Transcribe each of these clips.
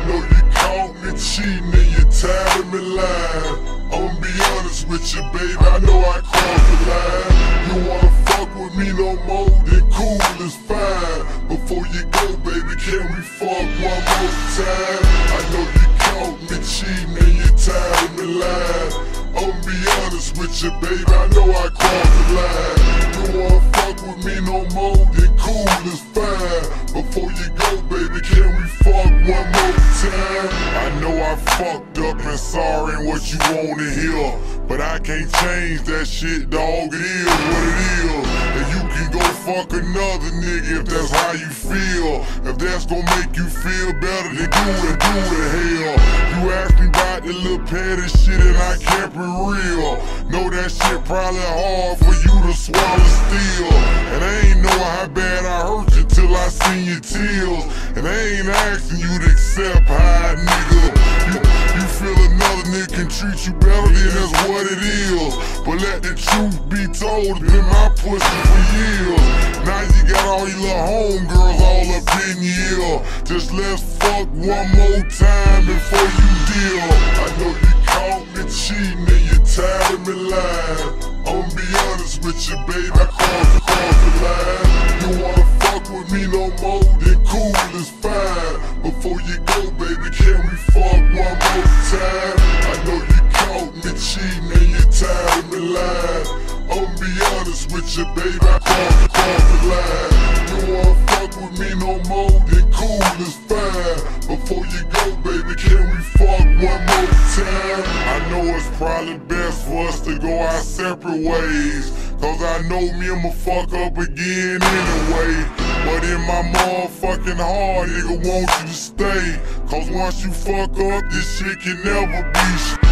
know you caught me cheating and you tired of me lying. I'ma be honest with you, baby, I know I crossed the line. You wanna fuck with me no more, then cool, it's fine. Before you go, baby, can we fuck one more time? I know you caught me cheating and you tired of me lying. I'ma be honest with you, baby, I know I crossed the line. You wanna fuck with me no more, then cool, it's fine. Before you go, baby, can we fuck one more time? I know I fucked up and sorry ain't what you wanna hear, but I can't change that shit, dog, it is what it is. And you can go fuck another nigga if that's how you feel. If that's gonna make you feel better, then do the hell. You asked me about the little petty shit and I kept it real. Know that shit probably hard for you to swallow still. And I ain't know how bad I hurt you till I seen your tears. And I ain't asking you to accept how a nigga. You feel another nigga can treat you better, then that's what it is. But let the truth be told, it's been my pussy for years. Now you got all your little homegirls all up in your ear. Just let's fuck one more time before you deal. I know you caught me cheating and you tired of me lying. I'ma be honest with you, baby, I crossed the line. You wanna fuck with me no more, then cool, it's fine. Before you go, baby, can we fuck one more time? I know you caught me cheating and you tired of me lying. I'ma be honest with you, baby, I crossed the line. You wanna fuck with me no more, then cool, it's fine. Before you go, baby, can we fuck one more time? I know it's probably best for us to go our separate ways, cause I know me I'ma fuck up again anyway. But in my motherfucking heart, nigga, want you to stay. Cause once you fuck up, this shit can never be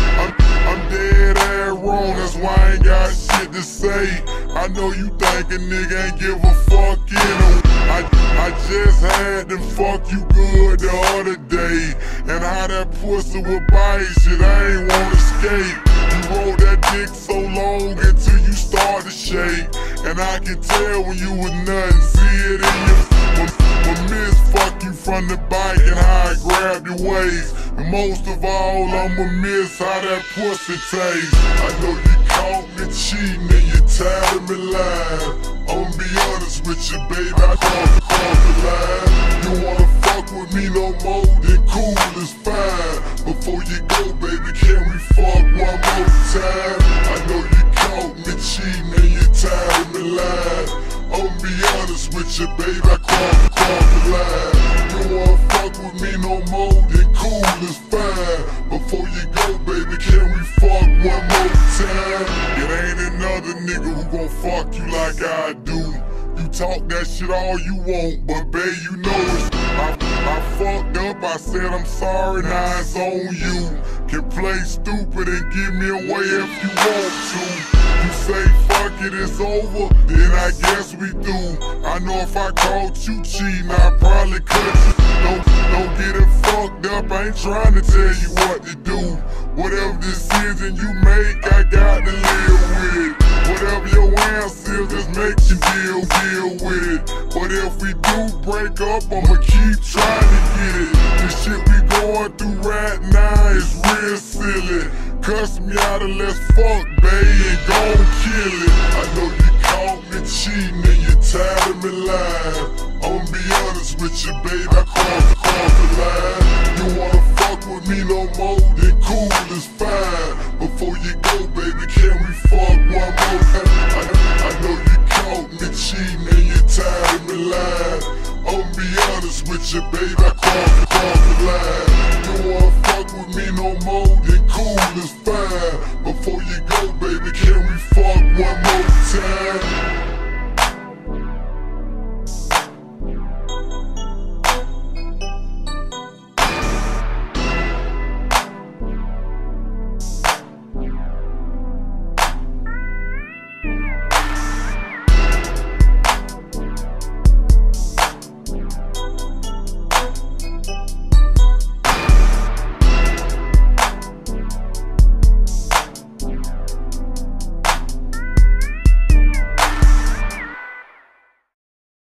I'm dead ass wrong, that's why I ain't got shit to say. I know you think a nigga ain't give a fuck anyway. I just had to fuck you good the other day. And how that pussy would bite shit, I ain't wanna escape. You rode that dick so long until you start to shake. And I can tell when you was nothing, see it in your when miss fuck you from the bike and how I grabbed your waist. And most of all, I'ma miss how that pussy tastes. I know you caught me cheating and you tired of me lying. I'ma be honest with you, baby, I crossed the line. You wanna fuck with me no more, then cool, it's fine. Before you go, baby, can we fuck one more time? I know you caught me cheating and you tired of me lying. I'ma be honest with you, baby, I crossed the line. You wanna fuck with me no more, then cool, it's fine. Before you go, baby, can we fuck one more time? It ain't another nigga who gon' fuck you like I do. You talk that shit all you want, but babe, you know it. I fucked up, I said I'm sorry, now it's on you. Can play stupid and give me away if you want to. You say fuck it, it's over, then I guess we do. I know if I caught you cheating, I'd probably cut you. Don't get it fucked up, I ain't trying to tell you what to do. Whatever decision you make, I got to live with it. Whatever your answer is, just make you deal with it. But if we do break up, I'ma keep trying to get it. This shit we going through right now is real silly. Cuss me out and let's fuck, babe, and gon' kill it. I know you caught me cheating and you tired of me lying. I'ma be honest with you, babe, I crossed the line. You wanna fuck with me no more, then cool, it's fine. Before you go, baby, can we fuck one more time? I know you caught me cheating and you tired of me lying. I'ma be honest with you, babe, I crossed the line.